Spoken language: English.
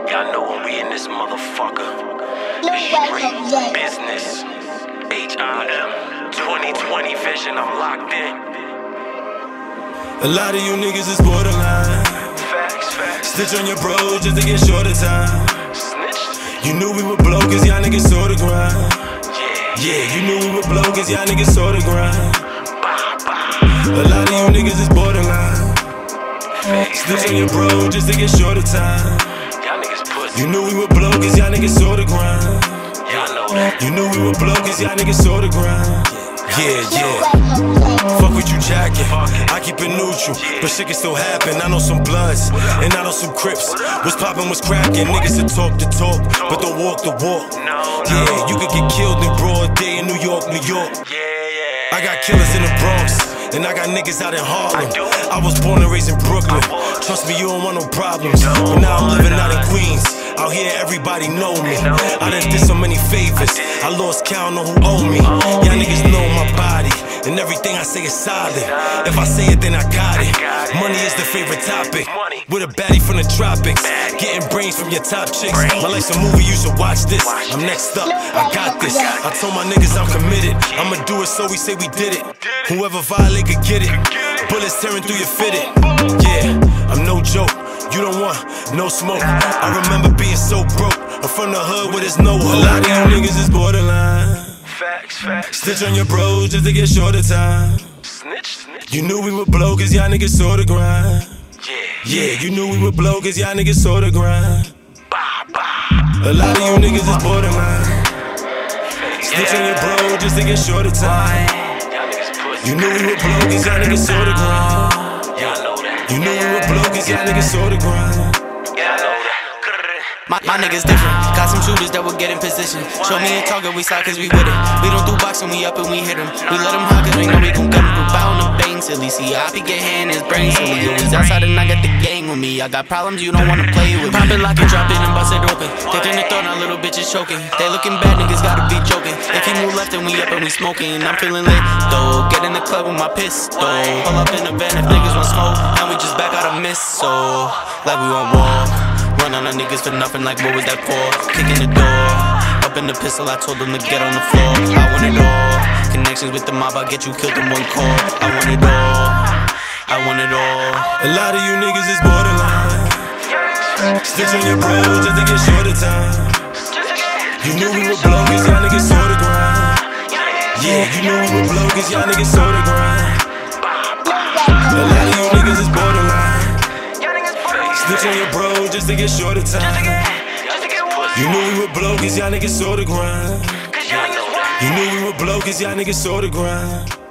Y'all know when we in this motherfucker. It's street business. H.I.M. 2020 vision, I'm locked in. A lot of you niggas is borderline. Facts. Stitch on your bros just to get shorter time. Snitched. You knew we would blow cause y'all niggas saw the grind. Yeah, you knew we would blow cause y'all niggas saw the grind. A lot of you niggas is borderline. Stitch on your bro just to get shorter time. Y'all niggas pussy. You knew we would blow cause y'all niggas saw the grind. Y'all know that. You knew we would blow cause y'all niggas saw the grind. Yeah. Fuck what you jacking. I keep it neutral, but shit can still happen. I know some bloods, and I know some crips. What's poppin', what's crackin'. Niggas that talk the talk, but don't walk the walk. Yeah, you could get killed in broad day in New York. I got killers in the Bronx, and I got niggas out in Harlem. I was born and raised in Brooklyn. Trust me, you don't want no problems. But now I'm living out in Queens. Out here, everybody know me. I done did so many favors. I lost count on who owe me. Y'all niggas know my body, and everything I say is solid. If I say it, then I got it. Money is the favorite topic. With a baddie from the tropics. Getting brains from your top chicks. My life's a movie, you should watch this. I'm next up, I got this. I told my niggas I'm committed. I'ma do it so we say we did it. Whoever violate could get it. Bullets tearing through your fitted. Yeah, I'm no joke. You don't want no smoke. I remember being so broke. I'm from the hood where there's no hope. A lot of you niggas is borderline. Facts. Stitch on your bros just to get shorter time. Snitch. You knew we would blow cause y'all niggas saw the grind. Yeah, you knew we would blow cause y'all niggas saw the grind. A lot of you niggas is borderline. Stitch on your bro just to get shorter time. You knew we would blow cause y'all niggas saw the grind. You knew we would blow cause y'all niggas saw the grind. My niggas different, got some shooters that will get in position. Show me a target, we slide cause we with it. We don't do boxing, we up and we hit him. We let him hide cause we know we gon' get him. Group out on the bang silly. See, I be get hand his brain silly. Always outside and I got the gang with me. I got problems, you don't wanna play with me. Pop it, lock it, drop it and bust it open. Dick in the throat, now little bitches choking. They looking bad, niggas gotta be joking. If he move left, then we up and we smoking. I'm feeling lit though, get in the club with my pistol. Pull up in the van if niggas want smoke. Now we just back out a miss, so like we want war. Run on the niggas for nothing, like what was that for? Kicking the door, up in the pistol, I told them to get on the floor. I want it all, connections with the mob, I'll get you killed in one call. I want it all. A lot of you niggas is borderline. Stitch on your bros just to get shorter time. You knew we would blow cause y'all niggas saw the grind. Yeah, you knew we would blow cause y'all niggas saw the grind. A lot of you niggas is borderline. Stitch on your bro just to get shorter time. You knew we would blow cause y'all niggas saw the grind. You knew we would blow cause y'all niggas saw the grind.